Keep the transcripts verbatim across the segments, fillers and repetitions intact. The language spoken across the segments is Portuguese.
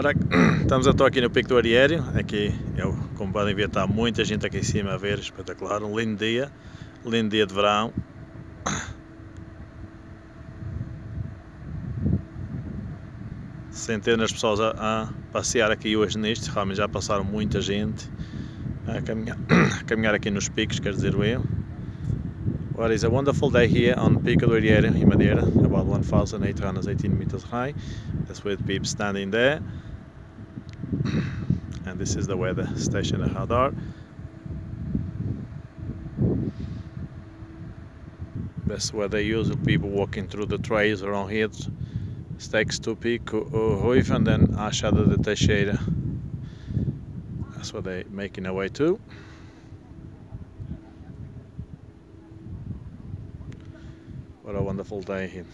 Ora, estamos então aqui no Pico do Ariério. Aqui, eu, como podem ver, está muita gente aqui em cima a ver, espetacular, um lindo dia, lindo dia de verão. Centenas de pessoas a, a passear aqui hoje nisto, realmente já passaram muita gente a caminhar, a caminhar aqui nos picos, quer dizer eu. Well, it's a wonderful day here on Pico do Ariério in Madeira, about one thousand eight hundred eighteen meters high. That's with people standing there. And this is the weather station at radar. That's where they use people walking through the trails around here. Stakes to Pico Ruivo and then Achada de Teixeira. That's what they're making their way to. What a wonderful day here.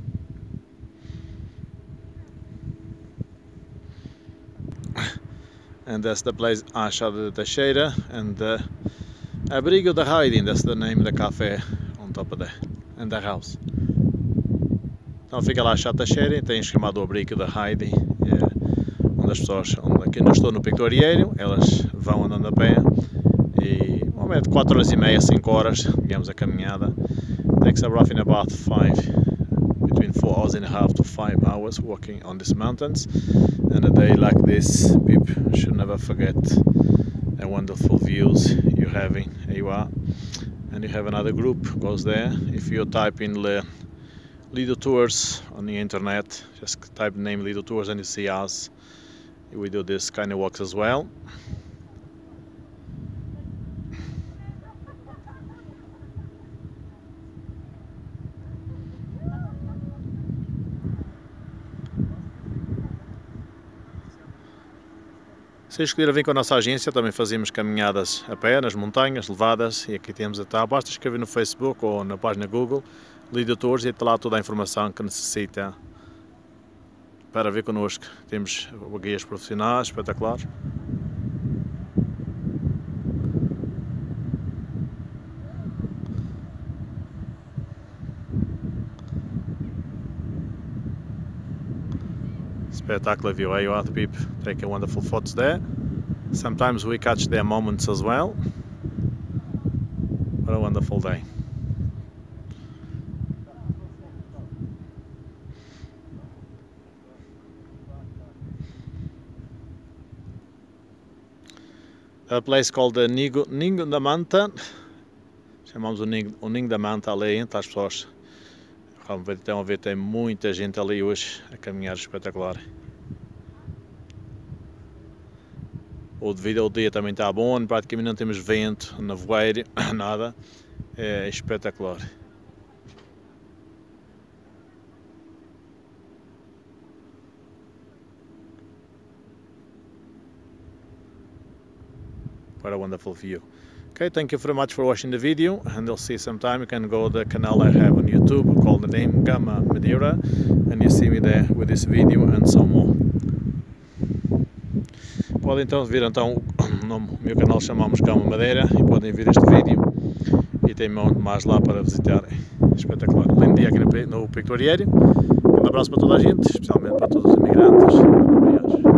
And that's the place Achada de Teixeira and uh, Abrigo de Hiding, that's the name of the cafe on top of there, and the house. Então fica lá Achada de Teixeira e tem chamado Abrigo de Hiding, é, onde as pessoas, onde aqui não estou no Pico do Ariério, elas vão andando a pé e normalmente quatro horas e meia, cinco horas, digamos a caminhada. Takes a roughly about five, between four hours and a half to five hours walking on these mountains. And a day like this, people should never forget the wonderful views you're having. Here you are, and you have another group goes there. If you type in Le Lido Tours on the internet, just type the name Lido Tours and you see us. We do this kind of walks as well. Se escolher vir com a nossa agência, também fazemos caminhadas a pé, nas montanhas, levadas, e aqui temos até, basta escrever no Facebook ou na página Google, Lido Tours, e está lá toda a informação que necessita para vir connosco. Temos guias profissionais, espetaculares. Spectacular view. Here you are, the people taking wonderful photos there. Sometimes we catch their moments as well. What a wonderful day. A place called the Ninho, Ninho da Manta. Chamamos o Ninho, o Ninho da Manta ali, entre as pessoas. Estão a ver, tem muita gente ali hoje a caminhar, espetacular. O devido ao dia também está bom, praticamente não temos vento, nevoeiro, nada. É espetacular. What a wonderful view. Okay, thank you very much for watching the video, and you'll see sometime you can go to the canal I have on YouTube called the name Gama Madeira, and you see me there with this video and some more. Podem então vir então, no meu canal chamamos Gama Madeira, e podem ver este vídeo e tem mais lá para visitar. Espetacular, lindo dia aqui no Pico do Ariério. Um abraço para toda a gente, especialmente para todos os imigrantes.